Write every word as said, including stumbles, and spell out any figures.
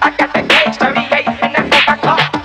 I got the gauge thirty-eight and that fuck I caught.